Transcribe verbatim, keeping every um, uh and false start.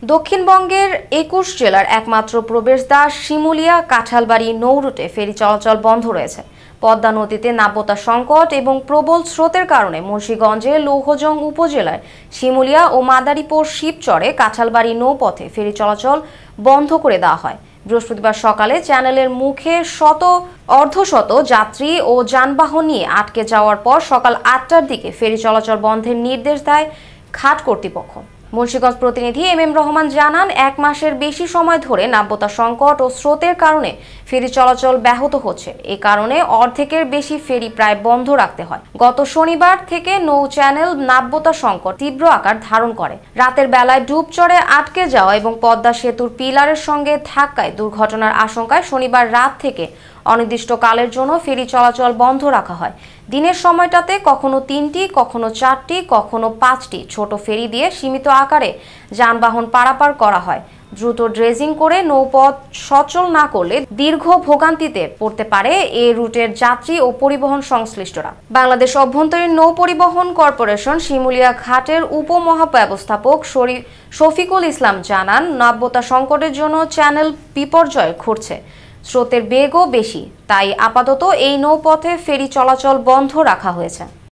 দক্ষিণবঙ্গের একুশ জেলার একমাত্র প্রবেশদ্বার শিমুলিয়া কাঁঠালবাড়ি নৌরুটে ফেরি চলাচল বন্ধ রয়েছে। পদ্মা নদীতে নাব্যতা সংকট এবং প্রবল স্রোতের কারণে মুন্সিগঞ্জের লৌহজং উপজেলার শিমুলিয়া ও মাদারীপুর শিবচরে কাঁঠালবাড়ি নৌপথে ফেরি চলাচল বন্ধ করে দেওয়া হয়। বৃহস্পতিবার সকালে চ্যানেলের মুখে শত অর্ধশত যাত্রী ও যানবাহন নিয়ে আটকে যাওয়ার পর সকাল আটটার দিকে ফেরি চলাচল বন্ধের নির্দেশ দেয় ঘাট কর্তৃপক্ষ। মুন্সিগঞ্জ প্রতিনিধি এম এম রহমান জানান, এক মাসের বেশি সময় ধরে নাব্যতা সংকট ও স্রোতের কারণে ফেরি চলাচল ব্যাহত হচ্ছে। এ কারণে অর্ধেকের বেশি ফেরি প্রায় বন্ধ রাখতে হয়। গত শনিবার থেকে নৌ চ্যানেল নাব্যতা সংকট তীব্র আকার ধারণ করে। রাতের বেলায় ডুবচরে আটকে যাওয়া এবং পদ্মা সেতুর পিলারের সঙ্গে ধাক্কায় দুর্ঘটনার আশঙ্কায় শনিবার রাত থেকে অনির্দিষ্টকালের জন্য ফেরি চলাচল বন্ধ রাখা হয়। দিনের সময়টাতে কখনো তিনটি, কখনো চারটি, কখনো পাঁচটি ছোট ফেরি দিয়ে সীমিত আকারে যানবাহন পারাপার করা হয়। দ্রুত ড্রেজিং করে নৌপথ সচল না করলে দীর্ঘ ভোগান্তিতে পড়তে পারে এ রুটের যাত্রী ও পরিবহন সংশ্লিষ্টরা। বাংলাদেশ অভ্যন্তরীণ নৌ পরিবহন কর্পোরেশন শিমুলিয়া ঘাটের উপমহাব্যবস্থাপক শফিকুল ইসলাম জানান, নাব্যতা সংকটের জন্য চ্যানেল বিপর্যয় ঘটছে। স্রোতের বেগও বেশি, তাই আপাতত এই নৌপথে ফেরি চলাচল বন্ধ রাখা হয়েছে।